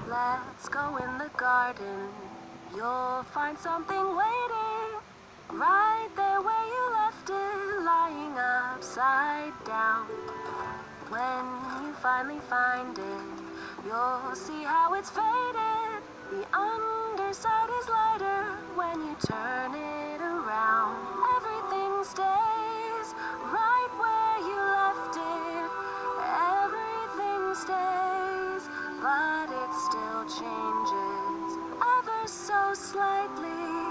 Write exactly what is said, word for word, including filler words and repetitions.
Let's go in the garden. You'll find something waiting right there where you left it, lying upside down. When you finally find it, you'll see how it's faded. The underside is lighter when you turn it around. Everything stays right where you left it. Everything stays, but it still changes ever so slightly.